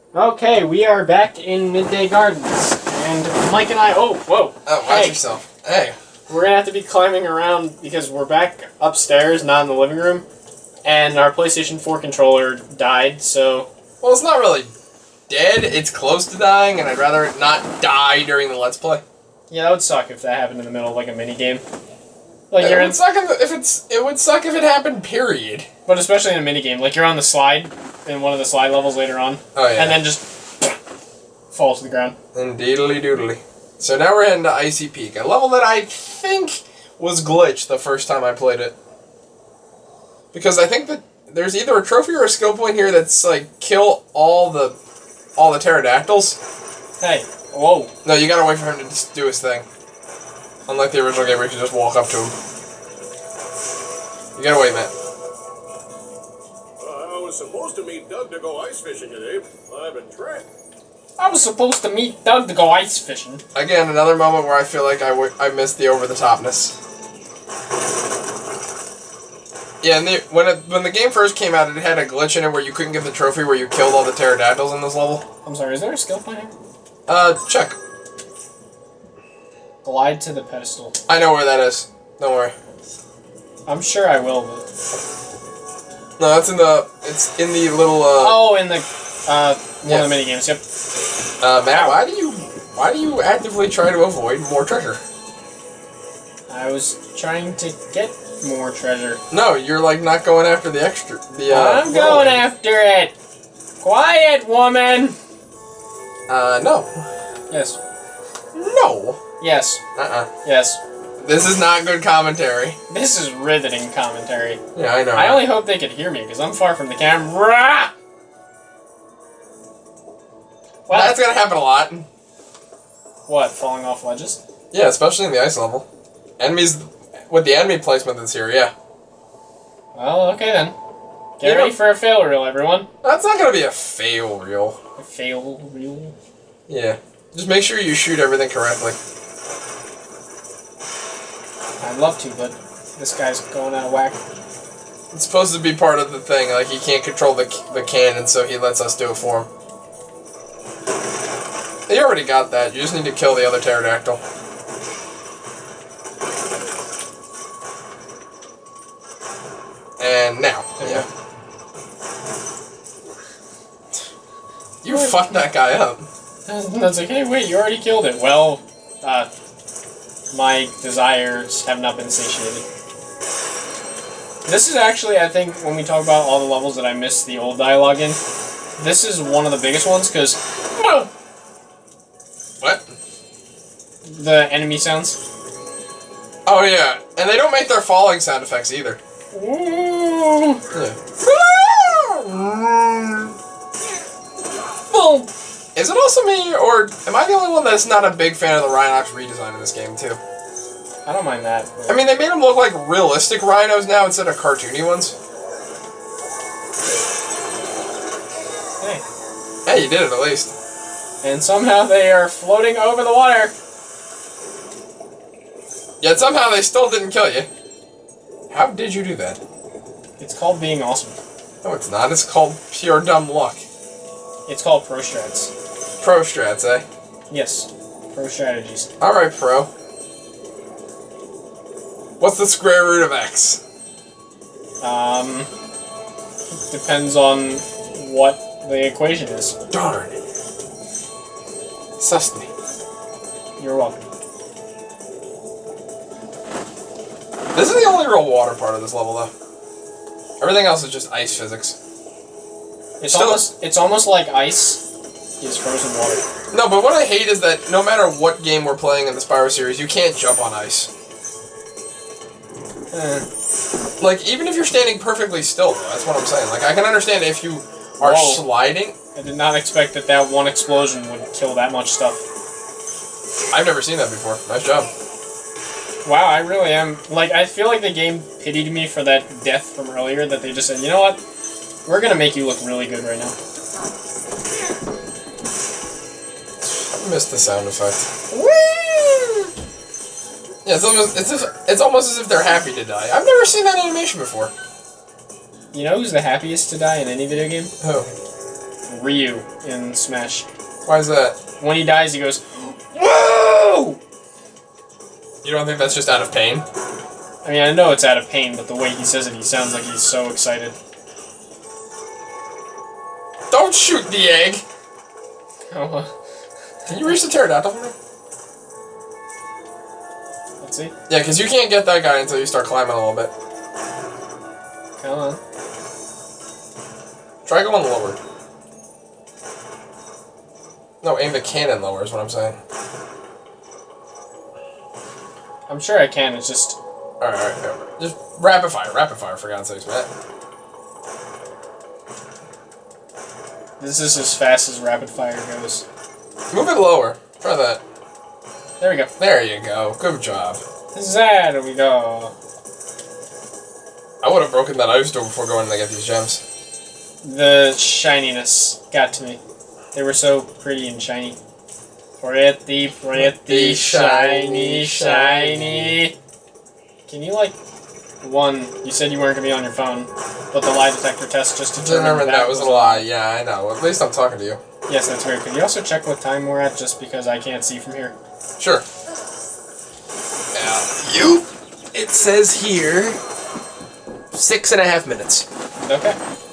Okay, we are back in Midday Gardens, and Mike and I. Oh, whoa! Oh, watch yourself. Hey. We're gonna have to be climbing around because we're back upstairs, not in the living room, and our PlayStation 4 controller died. So. Well, it's not really dead. It's close to dying, and I'd rather it not die during the Let's Play. Yeah, that would suck if that happened in the middle of like a mini game. Like it would suck it would suck if it happened. Period. But especially in a mini game, like you're on the slide in one of the slide levels later on. Oh yeah. And then just falls to the ground. Indeedly doodly. So now we're heading to Icy Peak, a level that I think was glitched the first time I played it. Because I think that there's either a trophy or a skill point here that's like kill all the pterodactyls. Hey, whoa! No, you gotta wait for him to just do his thing. Unlike the original game where you can just walk up to him. You gotta wait, Matt. I was supposed to meet Doug to go ice fishing today. I've been trapped. I was supposed to meet Doug to go ice fishing. Again, another moment where I feel like I missed the over-the-topness. Yeah, and when the game first came out, it had a glitch in it where you couldn't get the trophy where you killed all the pterodactyls in this level. I'm sorry, is there a skill point here? Check. Glide to the pedestal. I know where that is. Don't worry. I'm sure I will, but... No, it's in the little, Oh, in the, one of the minigames, yep. Matt, why do you actively try to avoid more treasure? I was trying to get more treasure. No, you're, like, not going after the extra, I'm going after it! Quiet, woman! No. Yes. No. Yes. Yes. This is not good commentary. This is riveting commentary. Yeah, I know. I only hope they could hear me, because I'm far from the camera. Well, that's gonna happen a lot. What, falling off ledges? Yeah, especially in the ice level. Enemies, with the enemy placement that's here, yeah. Well, okay then. Get ready for a fail reel, everyone. That's not gonna be a fail reel. A fail reel? Yeah. Just make sure you shoot everything correctly. I'd love to, but this guy's going out of whack. It's supposed to be part of the thing, like he can't control the cannon, so he lets us do it for him. You already got that, you just need to kill the other pterodactyl. And now, yeah. You fucked that guy up. That's like, hey, wait, you already killed it. Well, my desires have not been satiated. This is actually, I think, when we talk about all the levels that I missed the old dialogue in, this is one of the biggest ones, because... What? The enemy sounds. Oh, yeah. And they don't make their falling sound effects, either. Ooh. Yeah. Boom! Is it also me, or am I the only one that's not a big fan of the Rhinox redesign in this game, too? I don't mind that. I mean, they made them look like realistic rhinos now instead of cartoony ones. Hey. Hey, you did it at least. And somehow they are floating over the water. Yet somehow they still didn't kill you. How did you do that? It's called being awesome. No, it's not. It's called pure dumb luck. It's called pro strats. Pro strats, eh? Yes. Pro strategies. Alright, pro. What's the square root of X? Depends on what the equation is. Darn. Sussed me. You're welcome. This is the only real water part of this level, though. Everything else is just ice physics. It's almost like ice is frozen water. No, but what I hate is that no matter what game we're playing in the Spyro series, you can't jump on ice. Like, even if you're standing perfectly still, though, that's what I'm saying. Like, I can understand if you are sliding. I did not expect that one explosion would kill that much stuff. I've never seen that before. Nice job. Wow, I really am. Like, I feel like the game pitied me for that death from earlier, that they just said, you know what? We're gonna make you look really good right now. I missed the sound effect. Whee! Yeah, it's almost as if they're happy to die. I've never seen that animation before. You know who's the happiest to die in any video game? Who? Ryu in Smash. Why is that? When he dies, he goes, "Whoa!" You don't think that's just out of pain? I mean, I know it's out of pain, but the way he says it, he sounds like he's so excited. Don't shoot the egg! Oh, Can you reach the pterodactyl for me? let's see. Yeah, because you can't get that guy until you start climbing a little bit. Come on. Try going lower. No, aim the cannon lower is what I'm saying. I'm sure I can, it's just... Alright. Just rapid fire, for God's sakes, man. This is as fast as rapid fire goes. Move it lower. Try that. There we go. There you go. Good job. There we go. I would have broken that ice door before going to get these gems. The shininess got to me. They were so pretty and shiny. Pretty, pretty, shiny, shiny. Can you, like, you said you weren't going to be on your phone, but the lie detector test just determined that was a lie. Yeah, I know. At least I'm talking to you. Yes, that's weird. Could you also check what time we're at, just because I can't see from here? Sure. It says here 6.5 minutes. Okay.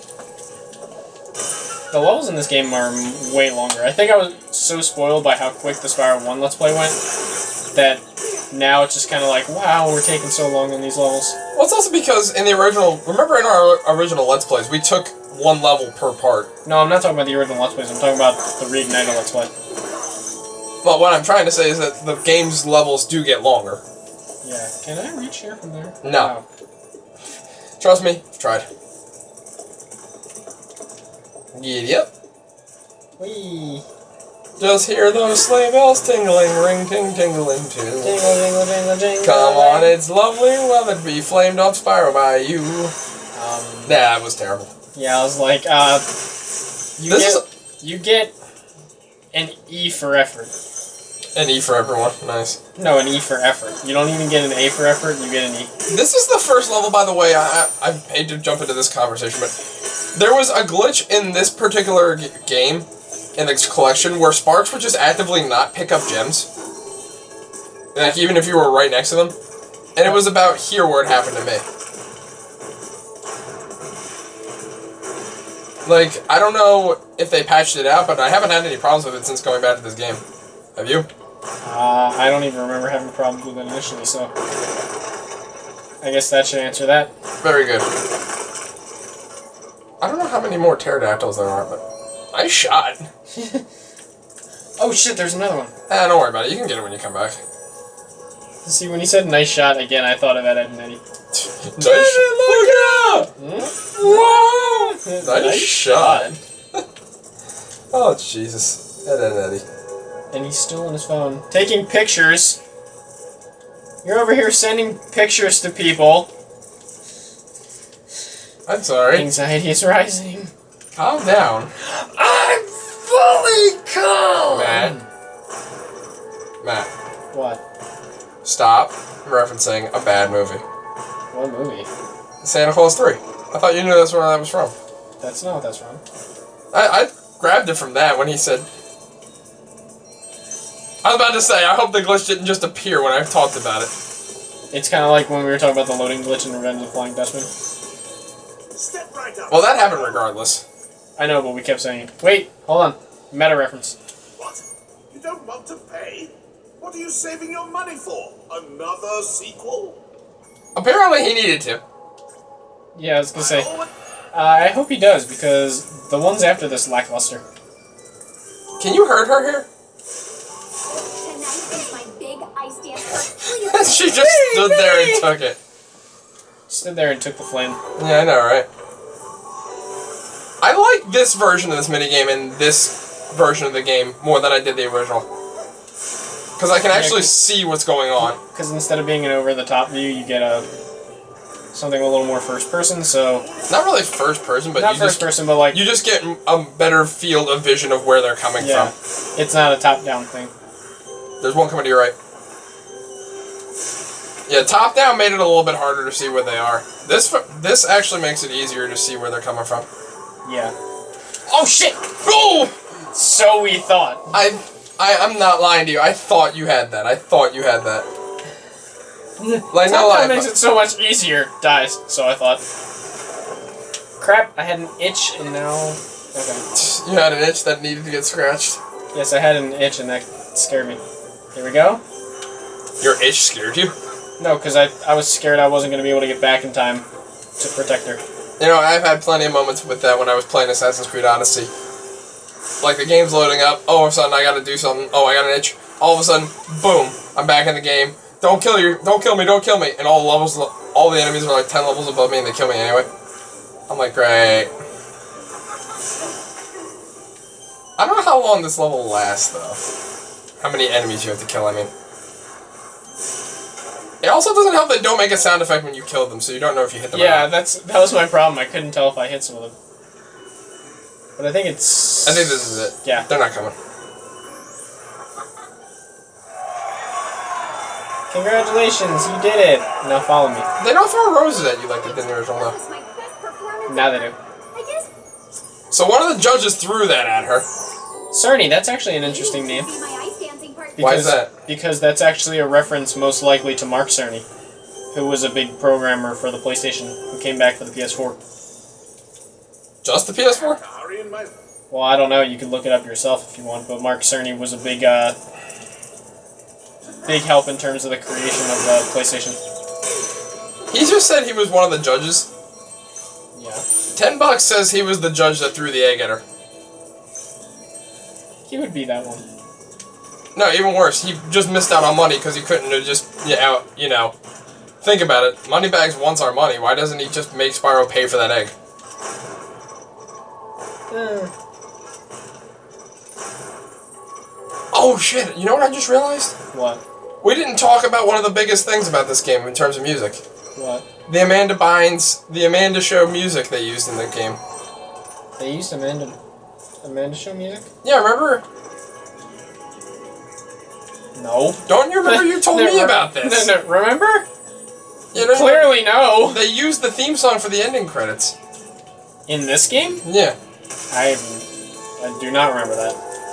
The levels in this game are way longer. I think I was so spoiled by how quick the Spyro 1 Let's Play went that now it's just kind of like, wow, we're taking so long on these levels. Well, it's also because in the original... Remember in our original Let's Plays, we took one level per part. No, I'm not talking about the original Let's Plays. I'm talking about the Reignited Let's Play. But what I'm trying to say is that the game's levels do get longer. Yeah. Can I reach here from there? No. Wow. Trust me, I've tried. Yep. Whee! Just hear those sleigh bells tingling, ring ting tingling too. Jingle, jingle, jingle, jingle. Come on, it's lovely weather to be flamed up Spyro by you. That was terrible. Yeah, I was like, you get an E for effort. An E for everyone, nice. No, an E for effort. You don't even get an A for effort, you get an E. This is the first level, by the way, I hate to jump into this conversation, but there was a glitch in this particular game, in its collection, where Sparks would just actively not pick up gems. Like, even if you were right next to them. And it was about here where it happened to me. Like, I don't know if they patched it out, but I haven't had any problems with it since going back to this game. Have you? I don't even remember having problems with it initially, so... I guess that should answer that. Very good. I don't know how many more pterodactyls there are, but... Nice shot! Oh shit, there's another one. Don't worry about it. You can get it when you come back. See, when you said nice shot again, I thought of Ed, Edd n Eddy. Nice look out! Whoa! Nice shot. Oh, Jesus. Ed, Edd n Eddy. And he's still on his phone. Taking pictures. You're over here sending pictures to people. I'm sorry. Anxiety is rising. Calm down. I'm fully calm! Matt. What? Stop referencing a bad movie. What movie? Santa Claus 3. I thought you knew that's where that was from. That's not what that's from. I grabbed it from that when he said... I was about to say, I hope the glitch didn't just appear when I talked about it. It's kind of like when we were talking about the loading glitch in Revenge of the Flying Dutchman. Step right up. Well, that happened regardless. I know, but we kept saying, wait, hold on. Meta reference. What? You don't want to pay? What are you saving your money for? Another sequel? Apparently he needed to. Yeah, I was gonna say. I hope he does, because the ones after this lackluster. Can you hurt her here? Tonight is my big ice dance. She just stood there and took it. Stood there and took the flame. Yeah, I know, right? I like this version of this minigame and this version of the game more than I did the original. Because I can actually see what's going on. Because instead of being an over-the-top view, you get something a little more first-person, so... Not really first-person, but not first-person, but like... You just get a better field of vision of where they're coming from. It's not a top-down thing. There's one coming to your right. Yeah, top-down made it a little bit harder to see where they are. This actually makes it easier to see where they're coming from. Yeah. Oh shit! Oh! So we thought. I'm not lying to you. I thought you had that. I thought you had that. Like, no lie. That makes it so much easier. Dies, so I thought. Crap, I had an itch and now... Okay. You had an itch that needed to get scratched. Yes, I had an itch and that scared me. Here we go. Your itch scared you? No, because I was scared I wasn't going to be able to get back in time to protect her. You know, I've had plenty of moments with that when I was playing Assassin's Creed Odyssey. Like, the game's loading up, all of a sudden I gotta do something, oh, I got an itch. All of a sudden, boom, I'm back in the game. Don't kill you, don't kill me, don't kill me. And all the enemies are like 10 levels above me and they kill me anyway. I'm like, great. I don't know how long this level lasts, though. How many enemies you have to kill, I mean. It also doesn't help that they don't make a sound effect when you kill them, so you don't know if you hit them or not. That was my problem. I couldn't tell if I hit some of them. But I think it's... I think this is it. Yeah. They're not coming. Congratulations, you did it. Now follow me. They don't throw roses at you like they did in the original, though. That was my best performance. Now they do. I guess So one of the judges threw that at her. Cerny, that's actually an interesting name. be my ice dancing part. Why is that? Because that's actually a reference most likely to Mark Cerny, who was a big programmer for the PlayStation, who came back for the PS4. Just the PS4? Hurry in my... Well, I don't know, you can look it up yourself if you want, but Mark Cerny was a big help in terms of the creation of the PlayStation. He just said he was one of the judges. Yeah. $10 says he was the judge that threw the egg at her. He would be that one. No, even worse. He just missed out on money because he couldn't have just, you know. Think about it. Moneybags wants our money. Why doesn't he just make Spyro pay for that egg? Oh shit, you know what I just realized? What? We didn't talk about one of the biggest things about this game in terms of music. What? The Amanda Show music they used in the game. They used Amanda Show music? Yeah, remember? No. Don't you remember you told me about this? No, remember? You know, Clearly no. they used the theme song for the ending credits. In this game? Yeah. I do not remember that.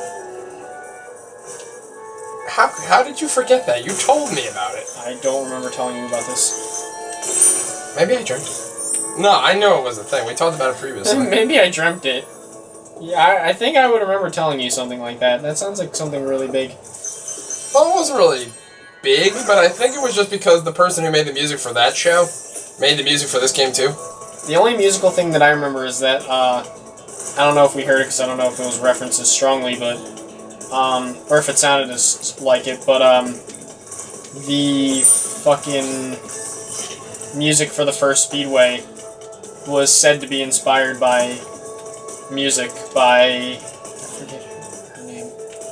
How did you forget that? You told me about it. I don't remember telling you about this. Maybe I dreamt it. No, I know it was a thing. We talked about it previously. Maybe I dreamt it. Yeah, I think I would remember telling you something like that. That sounds like something really big. Well, it wasn't really big, but I think it was just because the person who made the music for that show made the music for this game too. The only musical thing that I remember is that, I don't know if we heard it because I don't know if it was referenced as strongly, but, or if it sounded as like it, but, the fucking music for the first Speedway was said to be inspired by music by, I forget her name.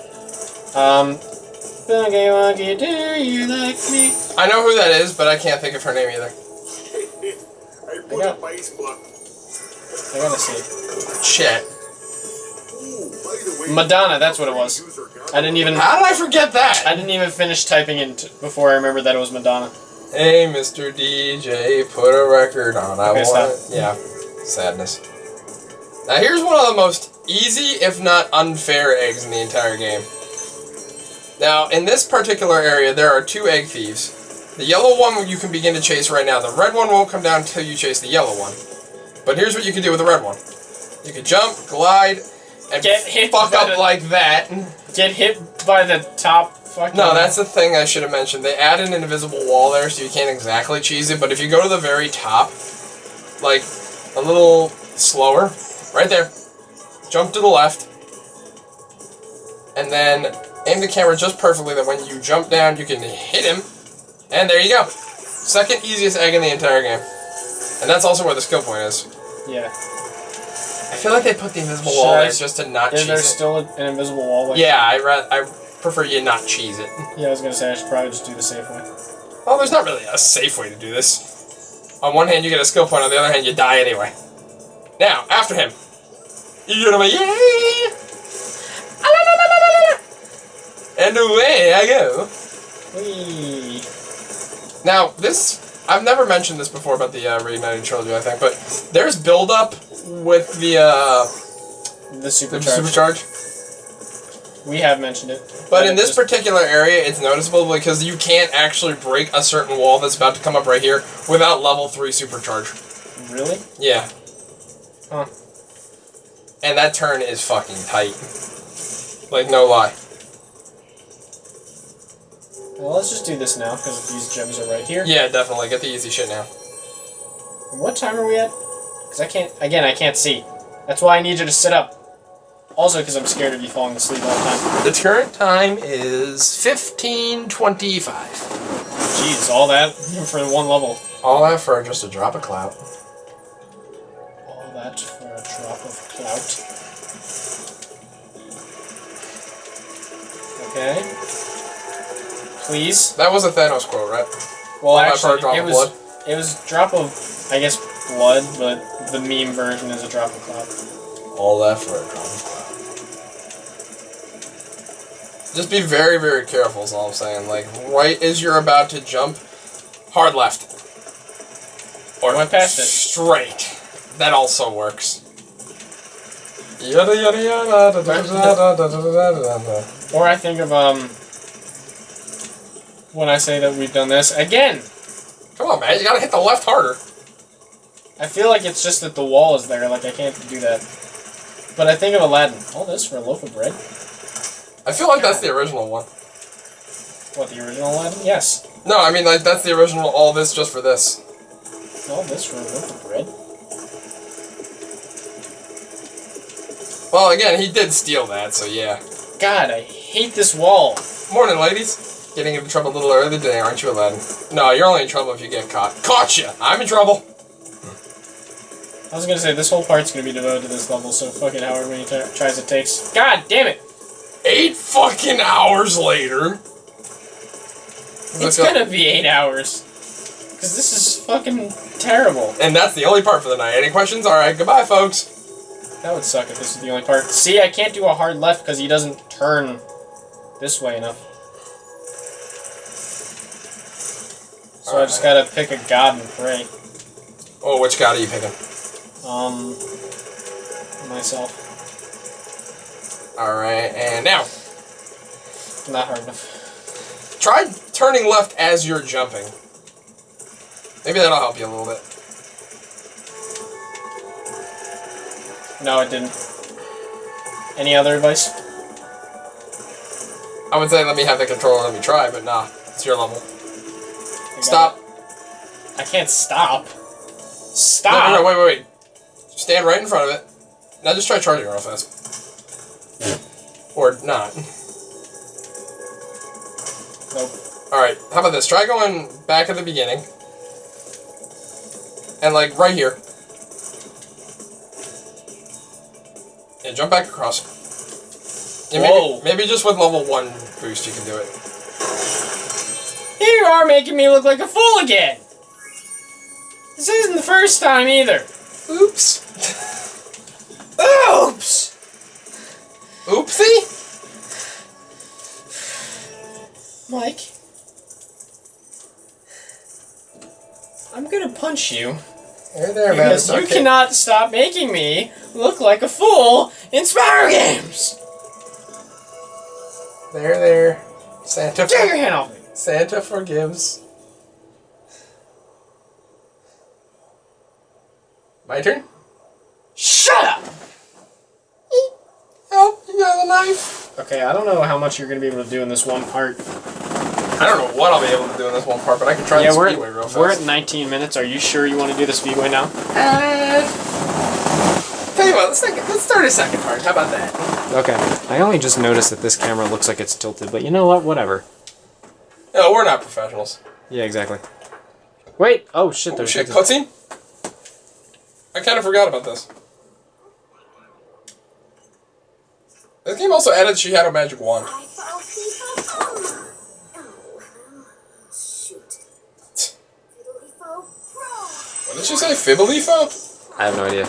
Boogie Woogie, do you like me? I know who that is, but I can't think of her name either. I put a base block. I gotta see. Shit. Ooh, by the way, Madonna, that's what it was. I didn't even. How did I forget that? I didn't even finish typing it before I remembered that it was Madonna. Hey, Mr. DJ, put a record on. I Okay, want stop. it. Yeah. Sadness. Now here's one of the most easy, if not unfair, eggs in the entire game. Now, in this particular area, there are two egg thieves. The yellow one you can begin to chase right now. The red one won't come down until you chase the yellow one. But here's what you can do with the red one. You can jump, glide, and Get hit fuck by up the- like that. Get hit by the top fucking. No, that's the thing I should have mentioned. They added an invisible wall there, so you can't exactly cheese it, but if you go to the very top, like, a little slower, right there, jump to the left, and then aim the camera just perfectly that when you jump down, you can hit him, and there you go. Second easiest egg in the entire game. And that's also where the skill point is. Yeah. I feel like they put the invisible wall there just to not Is cheese there it. still an invisible wall? Like Yeah, I prefer you not cheese it. Yeah, I was gonna say I should probably just do the safe way. Well, there's not really a safe way to do this. On one hand, you get a skill point. On the other hand, you die anyway. Now, after him. You know what I mean? Yeah! And away I go. Whee! Now, this... I've never mentioned this before about the Reignited trilogy, I think, but there's build-up with the The supercharge. supercharge. We have mentioned it. But in this particular area, it's noticeable because you can't actually break a certain wall that's about to come up right here without level 3 supercharge. Really? Yeah. Huh. And that turn is fucking tight. Like, no lie. Well, let's just do this now, because these gems are right here. Yeah, definitely. Get the easy shit now. And what time are we at? Because I can't... Again, I can't see. That's why I need you to sit up. Also, because I'm scared of you falling asleep all the time. The current time is 15:25. Jeez, all that for one level. All that for just a drop of clout. All that for a drop of clout. Okay. Please. That was a Thanos quote, right? Well, All that for a actually, drop it of was blood? it was drop of, I guess, blood, but the meme version is a drop of clout. All that for a drop of clout. Just be very, very careful is all I'm saying. Like, right as you're about to jump, hard left. Or went past it. Straight. That also works. Yada yada yada da da da da da da da da. Or I think of, when I say that we've done this, again! Come on, man, you gotta hit the left harder. I feel like it's just that the wall is there, like I can't do that. But I think of Aladdin. All this for a loaf of bread? I feel like that's the original one. What, the original Aladdin? Yes. No, I mean, like, that's the original all this just for this. All this for a loaf of bread? Well, again, he did steal that, so yeah. God, I hate this wall. Morning, ladies. Getting into trouble a little early today, aren't you, Aladdin? No, you're only in trouble if you get caught. Caught ya! I'm in trouble! I was gonna say, this whole part's gonna be devoted to this level, so fucking however many tries it takes. God damn it! 8 fucking hours later. It's gonna be 8 hours. Because this is fucking terrible. And that's the only part for the night. Any questions? Alright, goodbye, folks. That would suck if this was the only part. See, I can't do a hard left because he doesn't turn this way enough. So I just gotta pick a god and pray. Oh, which god are you picking? Myself. Alright, and now. Not hard enough. Try turning left as you're jumping. Maybe that'll help you a little bit. No, it didn't. Any other advice? I would say let me have the controller, let me try, but nah. It's your level. Stop. I can't stop. Stop! No, wait. Stand right in front of it. Now just try charging real fast. Or not. Nope. Alright, how about this? Try going back at the beginning. And like right here. And jump back across. And Whoa. maybe just with level 1 boost you can do it. Here you are making me look like a fool again! This isn't the first time either. Oops. Oops! Oopsie? Mike. I'm gonna punch you. There, man. Because you cannot stop making me look like a fool in Spyro games! There. Santa, Take your hand off me! Santa forgives. My turn? Shut up! Help, you got a knife. Okay, I don't know how much you're gonna be able to do in this one part. I don't know what I'll be able to do in this one part, but I can try the speedway real fast. We're at 19 minutes. Are you sure you want to do the speedway now? Tell you what, let's start a second part. How about that? Okay. I only just noticed that this camera looks like it's tilted, but you know what? Whatever. No, we're not professionals. Yeah, exactly. Wait! Oh shit, Oh there's shit, cutscene? I kind of forgot about this. This game also added she had a magic wand. What did she say? Fibbalifo? I have no idea.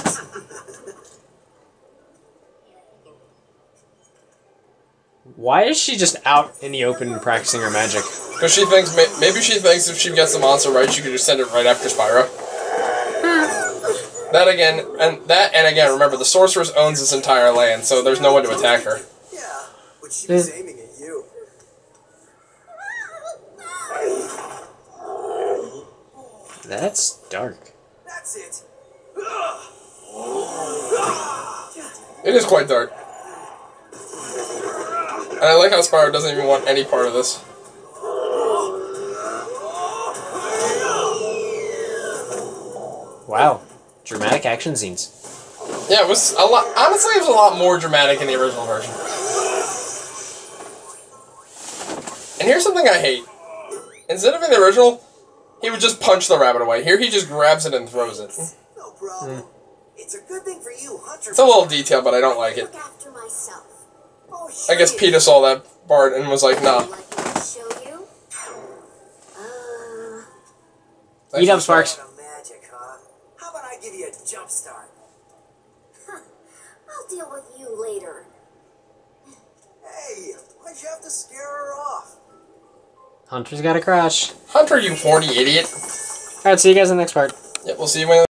Why is she just out in the open practicing her magic? Because she thinks, maybe she thinks if she gets the monster right, she could just send it right after Spyro. That again, and again, remember, the sorceress owns this entire land, so there's no one to attack her. Yeah, but she was aiming at you. That's dark. That's it. It is quite dark. And I like how Spyro doesn't even want any part of this. Wow. Dramatic action scenes. Yeah, it was a lot. Honestly, it was a lot more dramatic in the original version. And here's something I hate. Instead of in the original, he would just punch the rabbit away. Here, he just grabs it and throws it. No problem. It's a good thing for you, Hunter. It's a little detail, but I don't like it. Look after myself. Oh, I guess PETA saw that part and was like, nah. Would you like me to show you? Eat up, Sparks. Magic, huh? How about I give you a jump start? I'll deal with you later. Hey, why'd you have to scare her off? Hunter's got a crush. Hunter, you horny idiot. Alright, see you guys in the next part. Yep, we'll see you when